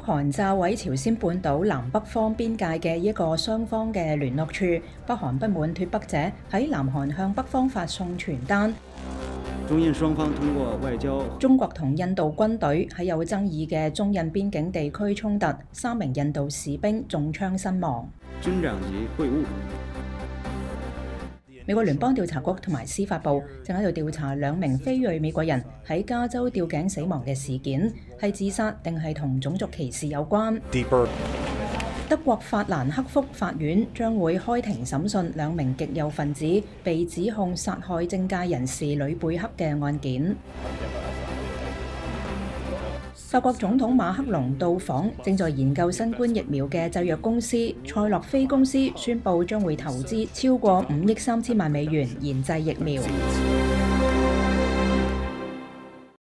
韓炸毀朝鮮半島南北方邊界嘅一個雙方嘅聯絡處，北韓不滿脫北者喺南韓向北方發送傳單。 中印雙方通過外交。 中國同印度軍隊喺有爭議嘅中印邊境地區衝突，3名印度士兵中槍身亡。 軍長級會晤。 美國聯邦調查局同埋司法部正喺度調查2名非裔美國人喺加州吊頸死亡嘅事件，係自殺定係同種族歧視有關。德國法蘭克福法院將會開庭審訊2名極右分子被指控殺害政界人士呂貝克嘅案件。法國總統馬克龍到訪正在研究新冠疫苗嘅製藥公司賽諾菲公司，宣布將會投資超過5億3千萬美元研製疫苗。